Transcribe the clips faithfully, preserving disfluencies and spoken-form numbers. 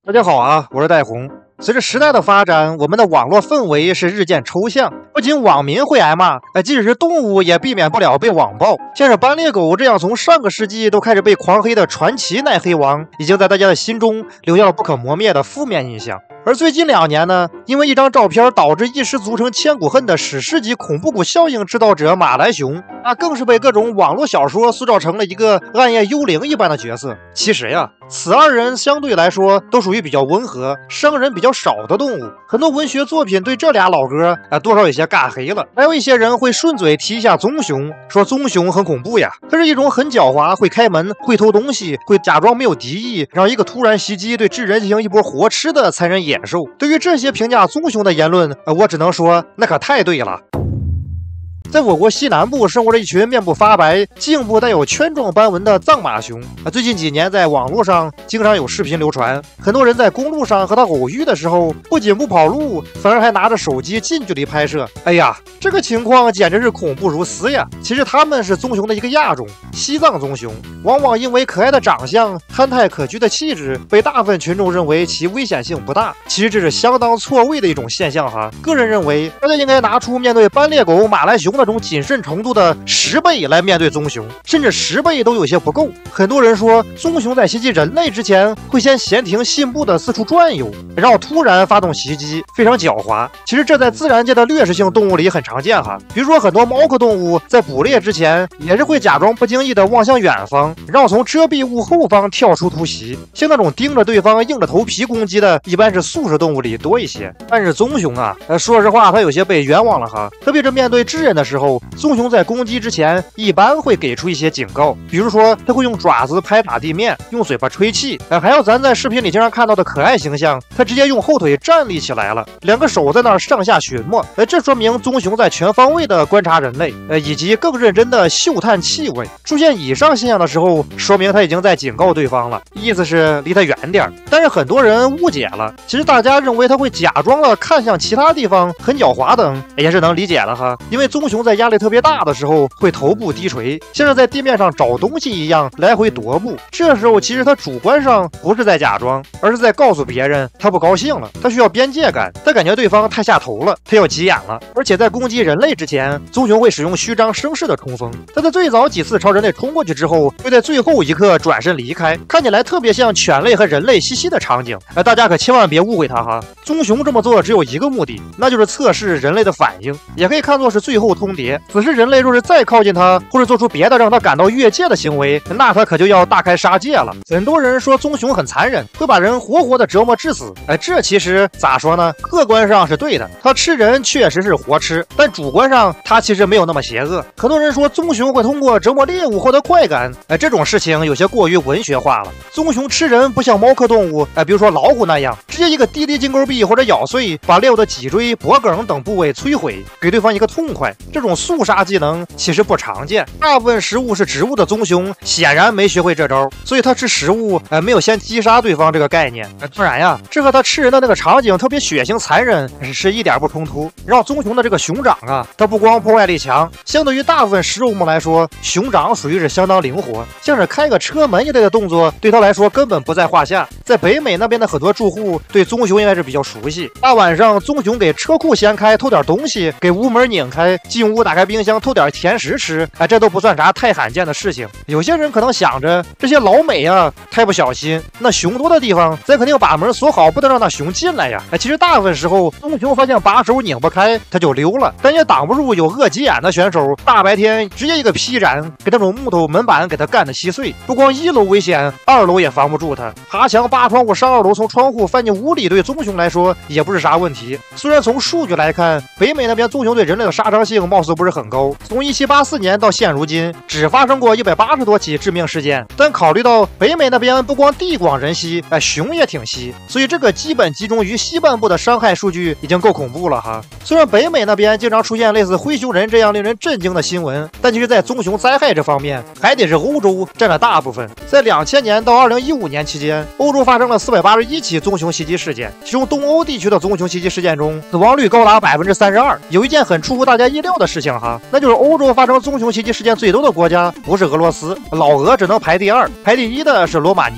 大家好啊，我是戴红。随着时代的发展，我们的网络氛围是日渐抽象。不仅网民会挨骂，哎，即使是动物也避免不了被网暴。像是斑鬣狗这样从上个世纪都开始被狂黑的传奇奶黑王，已经在大家的心中留下了不可磨灭的负面印象。而最近两年呢，因为一张照片导致一时足成千古恨的史诗级恐怖谷效应制造者马来熊，那更是被各种网络小说塑造成了一个暗夜幽灵一般的角色。其实呀，此二人相对来说都属于比较温和、伤人比较少的动物。很多文学作品对这俩老哥啊多少有些尬黑了。还有一些人会顺嘴提一下棕熊，说棕熊很恐怖呀，它是一种很狡猾、会开门、会偷东西、会假装没有敌意，让一个突然袭击对智人进行一波活吃的残忍野兽。对于这些评价棕熊的言论，呃，我只能说那可太对了。在我国西南部生活着一群面部发白、颈部带有圈状斑纹的藏马熊啊。最近几年在网络上经常有视频流传，很多人在公路上和它偶遇的时候，不仅不跑路，反而还拿着手机近距离拍摄。哎呀，这个情况简直是恐怖如斯呀！其实它们是棕熊的一个亚种，西藏棕熊，往往因为可爱的长相、憨态可掬的气质，被大部分群众认为其危险性不大。其实这是相当错位的一种现象哈。个人认为，大家应该拿出面对斑鬣狗、马来熊那种谨慎程度的十倍来面对棕熊，甚至十倍都有些不够。很多人说，棕熊在袭击人类之前会先闲庭信步的四处转悠，然后突然发动袭击，非常狡猾。其实这在自然界的掠食性动物里很常见哈，比如说很多猫科动物在捕猎之前也是会假装不经意的望向远方，然后从遮蔽物后方跳出突袭。像那种盯着对方硬着头皮攻击的，一般是素食动物里多一些。但是棕熊啊，呃，说实话，它有些被冤枉了哈，特别是面对智人的时候。棕熊在攻击之前一般会给出一些警告，比如说它会用爪子拍打地面，用嘴巴吹气，呃，还有咱在视频里经常看到的可爱形象，它直接用后腿站立起来了，两个手在那儿上下寻摸，呃，这说明棕熊在全方位的观察人类，呃，以及更认真的嗅探气味。出现以上现象的时候，说明它已经在警告对方了，意思是离它远点。但是很多人误解了，其实大家认为它会假装了看向其他地方，很狡猾等，也是能理解了哈，因为棕熊在压力特别大的时候会头部低垂，像是在地面上找东西一样来回踱步。这时候其实他主观上不是在假装，而是在告诉别人他不高兴了，他需要边界感，他感觉对方太下头了，他要急眼了。而且在攻击人类之前，棕熊会使用虚张声势的冲锋。他在最早几次朝人类冲过去之后，会在最后一刻转身离开，看起来特别像犬类和人类嬉戏的场景。呃，大家可千万别误会他哈，棕熊这么做只有一个目的，那就是测试人类的反应，也可以看作是最后通牒。此时人类若是再靠近它，或者做出别的让它感到越界的行为，那它可就要大开杀戒了。很多人说棕熊很残忍，会把人活活的折磨致死。哎，这其实咋说呢？客观上是对的，它吃人确实是活吃，但主观上它其实没有那么邪恶。很多人说棕熊会通过折磨猎物获得快感，哎，这种事情有些过于文学化了。棕熊吃人不像猫科动物，哎，比如说老虎那样，直接一个滴滴金钩臂或者咬碎，把猎物的脊椎、脖梗等部位摧毁，给对方一个痛快。这种速杀技能其实不常见，大部分食物是植物的棕熊显然没学会这招，所以它吃食物呃没有先击杀对方这个概念。呃、当然呀，这和它吃人的那个场景特别血腥残忍是一点不冲突。然后棕熊的这个熊掌啊，它不光破坏力强，相对于大部分食肉目来说，熊掌属于是相当灵活，像是开个车门一类的动作，对它来说根本不在话下。在北美那边的很多住户对棕熊应该是比较熟悉，大晚上棕熊给车库掀开偷点东西，给屋门拧开，进屋打开冰箱偷点甜食吃，哎，这都不算啥太罕见的事情。有些人可能想着这些老美啊，太不小心，那熊多的地方，咱肯定把门锁好，不能让那熊进来呀。哎，其实大部分时候，棕熊发现把手拧不开，它就溜了，但也挡不住有恶急眼的选手，大白天直接一个劈斩，给那种木头门板给它干得稀碎。不光一楼危险，二楼也防不住它，爬墙扒窗户上二楼，从窗户翻进屋里，对棕熊来说也不是啥问题。虽然从数据来看，北美那边棕熊对人类的杀伤性貌似不是很高，从一七八四年到现如今，只发生过一百八十多起致命事件。但考虑到北美那边不光地广人稀，哎，熊也挺稀，所以这个基本集中于西半部的伤害数据已经够恐怖了哈。虽然北美那边经常出现类似灰熊人这样令人震惊的新闻，但其实在棕熊灾害这方面，还得是欧洲占了大部分。在两千年到二零一五年期间，欧洲发生了四百八十一起棕熊袭击事件，其中东欧地区的棕熊袭击事件中，死亡率高达百分之三十二。有一件很出乎大家意料的事情哈，那就是欧洲发生棕熊袭击事件最多的国家不是俄罗斯，老俄只能排第二，排第一的是罗马尼亚。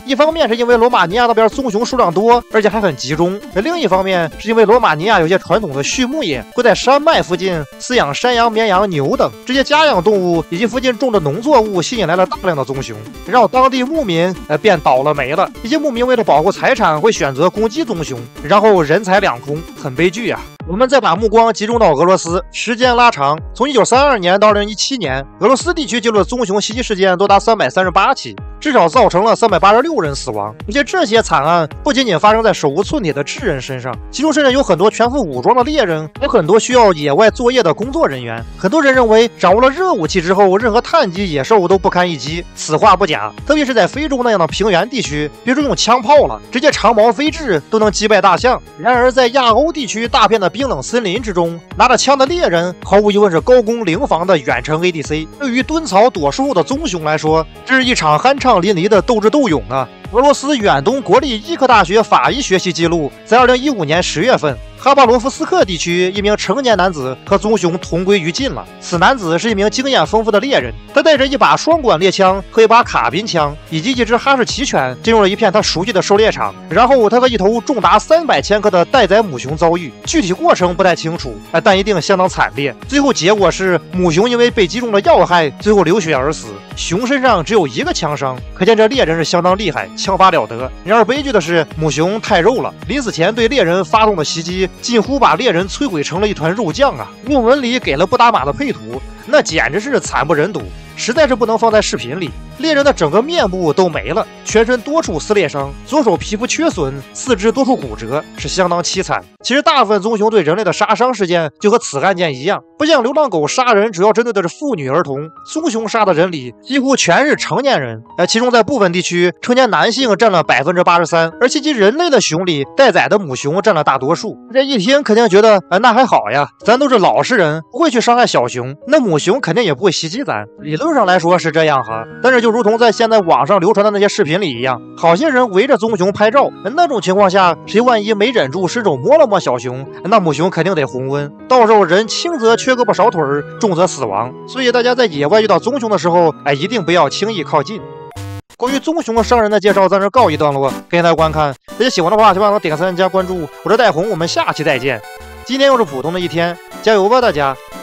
一方面是因为罗马尼亚那边棕熊数量多，而且还很集中；另一方面是因为罗马尼亚有些传统的畜牧业，会在山脉附近饲养山羊、绵羊、牛等这些家养动物，以及附近种的农作物，吸引来了大量的棕熊，让当地牧民呃变倒了霉了。一些牧民为了保护财产，会选择攻击棕熊，然后人财两空，很悲剧啊。我们再把目光集中到俄罗斯，时间拉长，从一九三二年到二零一七年，俄罗斯地区记录的棕熊袭击事件多达三百三十八起，至少造成了三百八十六人死亡。而且这些惨案不仅仅发生在手无寸铁的智人身上，其中甚至有很多全副武装的猎人，有很多需要野外作业的工作人员。很多人认为，掌握了热武器之后，任何碳基野兽都不堪一击。此话不假，特别是在非洲那样的平原地区，别说用枪炮了，直接长矛飞掷都能击败大象。然而在亚欧地区大片的冰冷森林之中，拿着枪的猎人毫无疑问是高攻零防的远程 A D C。对于蹲草躲树的棕熊来说，这是一场酣畅淋漓的斗智斗勇啊！俄罗斯远东国立医科大学法医学系记录，在二零一五年十月份，哈巴罗夫斯克地区一名成年男子和棕熊同归于尽了。此男子是一名经验丰富的猎人，他带着一把双管猎枪和一把卡宾枪，以及一只哈士奇犬，进入了一片他熟悉的狩猎场。然后他和一头重达三百千克的待宰母熊遭遇，具体过程不太清楚，但一定相当惨烈。最后结果是母熊因为被击中了要害，最后流血而死。熊身上只有一个枪伤，可见这猎人是相当厉害，枪法了得。然而悲剧的是，母熊太肉了，临死前对猎人发动的袭击近乎把猎人摧毁成了一团肉酱啊！论文里给了不打码的配图，那简直是惨不忍睹，实在是不能放在视频里。猎人的整个面部都没了，全身多处撕裂伤，左手皮肤缺损，四肢多处骨折，是相当凄惨。其实大部分棕熊对人类的杀伤事件就和此案件一样，不像流浪狗杀人主要针对的是妇女儿童，棕熊杀的人里几乎全是成年人，呃，其中在部分地区成年男性占了百分之八十三，而袭击人类的熊里待宰的母熊占了大多数。这一听肯定觉得，呃，那还好呀，咱都是老实人，不会去伤害小熊，那母熊肯定也不会袭击咱。理论上来说是这样哈，但是就如同在现在网上流传的那些视频里一样，好些人围着棕熊拍照，那种情况下，谁万一没忍住伸手摸了摸小熊，那母熊肯定得红温，到时候人轻则缺胳膊少腿，重则死亡。所以大家在野外遇到棕熊的时候，哎，一定不要轻易靠近。关于棕熊伤人的介绍暂时告一段落，感谢大家观看。大家喜欢的话，希望能点个赞加关注。我是戴红，我们下期再见。今天又是普通的一天，加油吧大家！